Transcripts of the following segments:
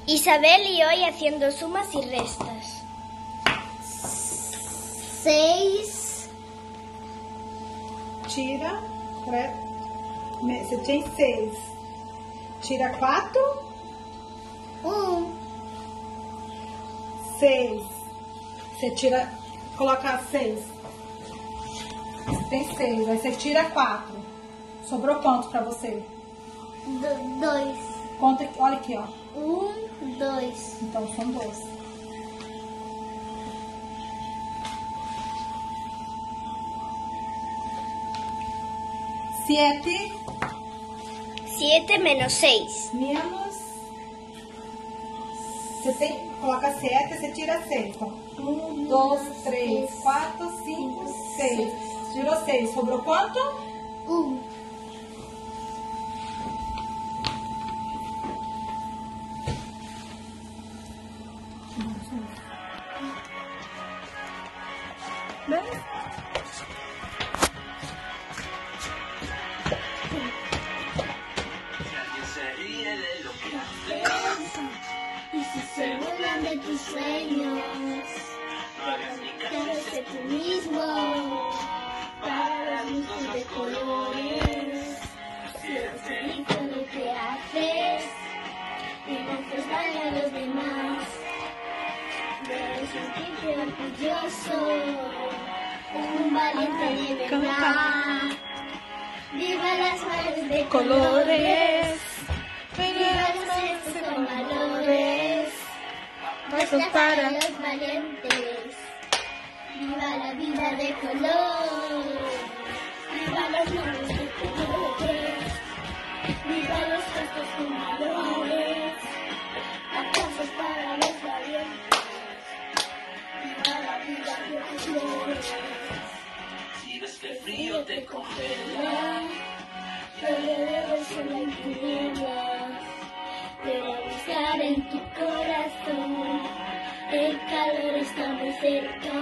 Isabel y hoy haciendo sumas y restas. 6. Tira. Você tem 6. Tira 4. 1. 6. Você tira. Coloca 6. Você tem 6. Aí você tira 4. Sobrou quanto pra você? 2. Conta aqui, olha aqui, ó. 1, 2. Então são 2. Siete. 7 menos 6. Menos. Você tem. Coloca 7, você tira 6. Então, 1, 2, 3, 4, 5, 6. Tirou 6. Sobrou quanto? 1. Y si se burlan de tus sueños, quédate tú mismo para las luces de colores. Si eres feliz con lo que haces y no haces daño a los demás, debes sentirte orgulloso, un valiente de verdad. Viva las madres de colores. Viva los gestos con valores, basta para los valientes. Viva la vida de color. Viva los nombres de colores. Viva los gestos con valores, aplausos para los valientes. Viva la vida de colores. Si ves que el frío te congela, no le debes una impunidad. Pero buscar en tu corazón, el calor está muy cerca.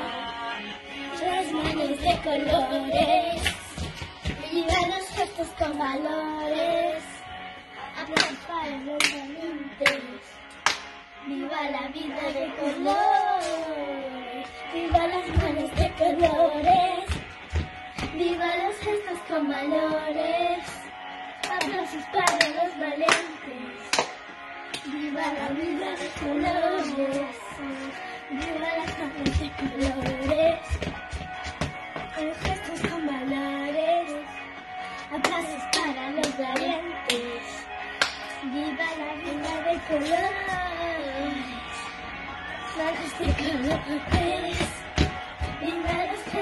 Las manos de colores, viva los gestos con valores, aplausos para los valientes. Viva la vida de colores, viva las manos de colores, viva los gestos con valores, aplausos para los valientes. Viva la vida de colores, viva las manos de colores, los gestos con valores, aplausos para los valientes. Viva la vida de colores, manos de colores, viva los gestos